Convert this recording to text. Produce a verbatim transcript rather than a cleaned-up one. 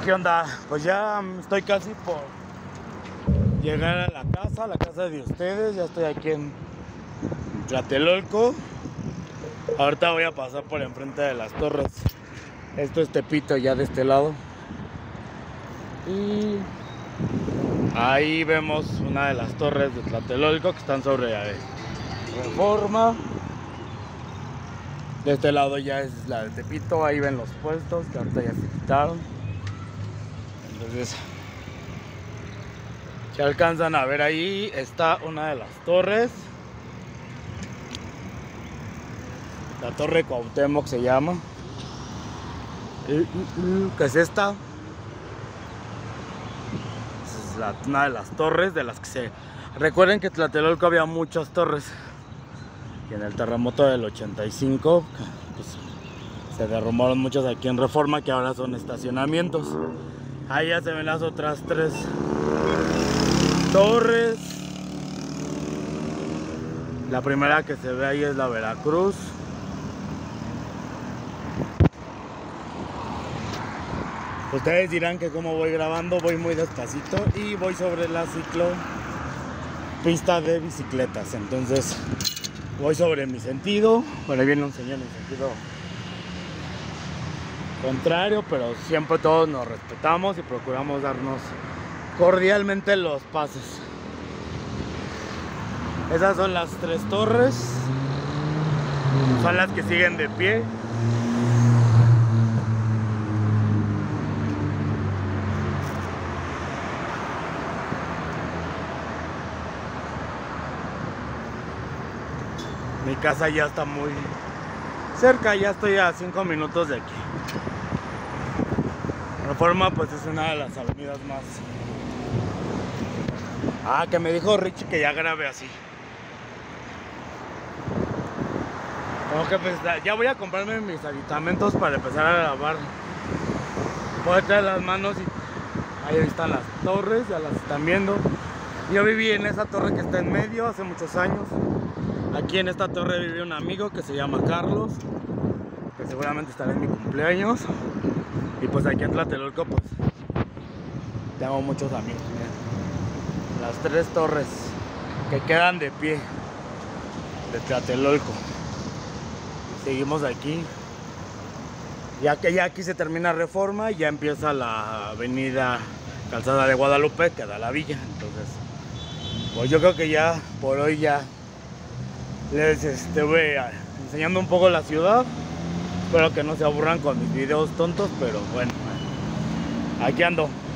¿Qué onda? Pues ya estoy casi por llegar a la casa, a la casa de ustedes. Ya estoy aquí en Tlatelolco. Ahorita voy a pasar por enfrente de las torres. Esto es Tepito, ya de este lado. Y ahí vemos una de las torres de Tlatelolco que están sobre Reforma. De este lado ya es la de Tepito. Ahí ven los puestos que ahorita ya se quitaron. Entonces, si alcanzan a ver, ahí está una de las torres. La Torre Cuauhtémoc se llama. ¿Qué es esta? Es la, una de las torres de las que se... Recuerden que en Tlatelolco había muchas torres. Y en el terremoto del ochenta y cinco, pues, se derrumbaron muchas aquí en Reforma, que ahora son estacionamientos. Ahí ya se ven las otras tres torres. La primera que se ve ahí es la Veracruz. Ustedes dirán que como voy grabando, voy muy despacito y voy sobre la ciclo pista de bicicletas. Entonces voy sobre mi sentido. Por ahí viene un señor en sentido contrario, pero siempre todos nos respetamos y procuramos darnos cordialmente los pasos. Esas son las tres torres, son las que siguen de pie. Mi casa ya está muy cerca, ya estoy a cinco minutos de aquí. Reforma pues es una de las avenidas más... Ah, que me dijo Richie que ya grabe así. Tengo que pensar, ya voy a comprarme mis aditamentos para empezar a grabar. Voy a traer las manos y ahí están las torres, ya las están viendo. Yo viví en esa torre que está en medio hace muchos años. Aquí en esta torre vive un amigo que se llama Carlos, que seguramente estará en mi cumpleaños. Y pues aquí en Tlatelolco pues tengo muchos amigos. Miren, las tres torres que quedan de pie de Tlatelolco. Seguimos aquí. Ya que ya aquí se termina Reforma, ya empieza la avenida Calzada de Guadalupe, que da a la villa. Entonces, pues yo creo que ya por hoy ya les este, voy enseñando un poco la ciudad. Espero que no se aburran con mis videos tontos, pero bueno, aquí ando.